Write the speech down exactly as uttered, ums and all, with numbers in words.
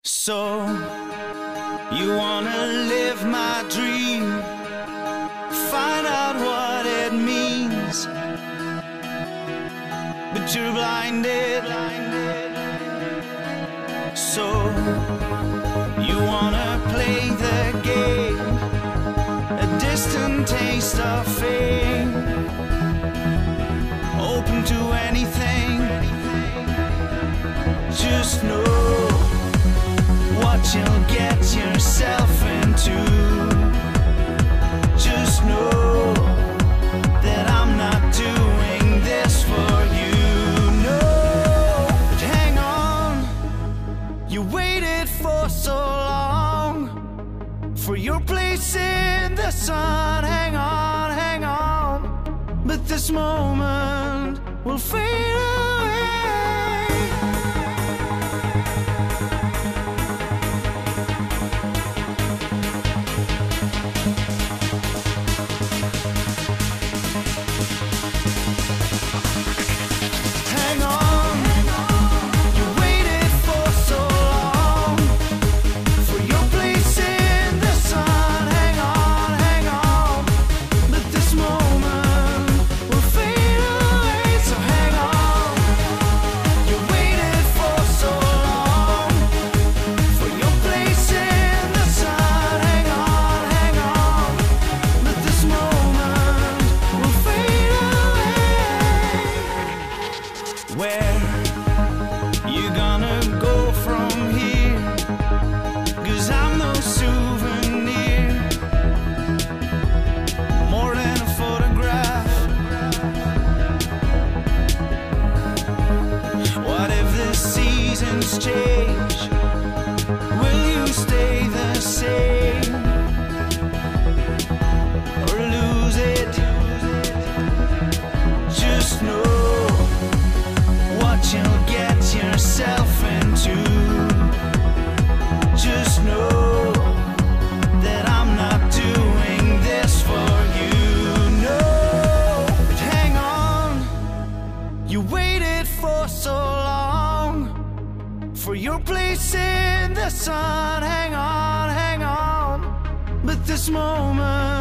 So, you wanna live my dream, find out what it means, but you're blinded. So, you wanna play the game, a distant taste of fame, open to anything. Just know what you'll get yourself into. Just know that I'm not doing this for you. No, but hang on, you waited for so long for your place in the sun. Hang on, hang on, but this moment will fade away. Where you gonna go from here? 'Cause I'm no souvenir, more than a photograph. What if the seasons change? Will you stay the same or lose it? Just know you'll get yourself into. Just know that I'm not doing this for you. No, but hang on, you waited for so long for your place in the sun. Hang on, hang on, but this moment